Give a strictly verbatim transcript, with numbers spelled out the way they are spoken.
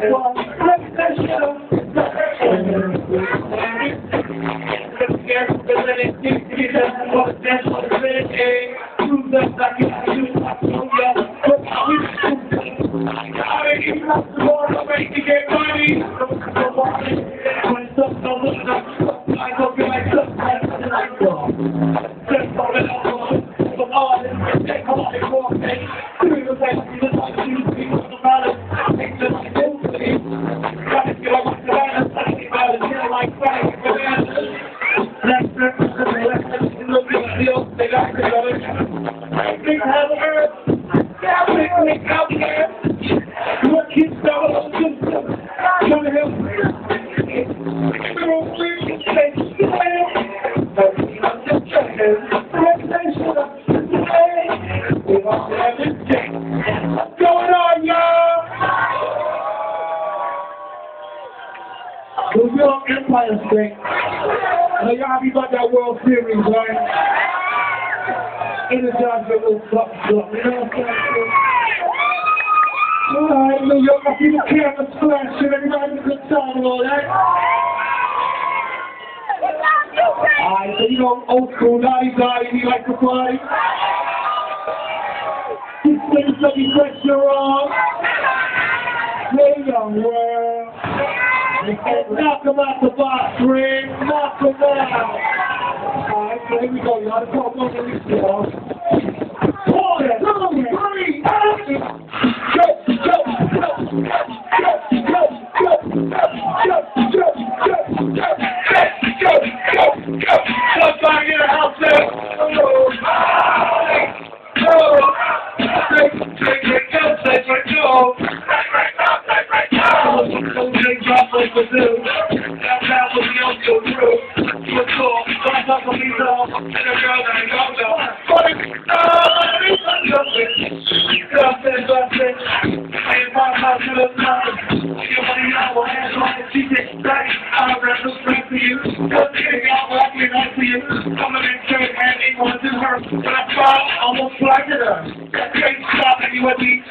What's going on, y'all? The real Empire State. Now, y'all happy about that World Series, right? Energize your little fuck up, you know what I'm saying? Alright, New York, I see the cameras flashing, everybody having a good time and all that. Alright, so you know, old school, naughty naughty, we like to party. Keep things looking pressure on. Hey, young world. Knock them out the box, Ring. Knock them out. Alright, so here we go, y'all. Let's go on the release, y'all. Four, three, action. Go, go, go, go, go, go, go, go, go, go, go, go, go, go. Somebody in the house there. Oh, oh. Take, take, take, go, take, take, go. Drop like a zoo. That's how we don't go through. What's cool? Don't talk to me though. And a girl that ain't go though. But it's nothing. Nothing, nothing. I ain't my house to the top. Your money out, my hands on the cheek. Right? I'm ready to spring for you. Good thing out, like me, nice for you. Coming in straight, man, ain't going to her. But I tried, almost flagged it up. That can't stop anywhere,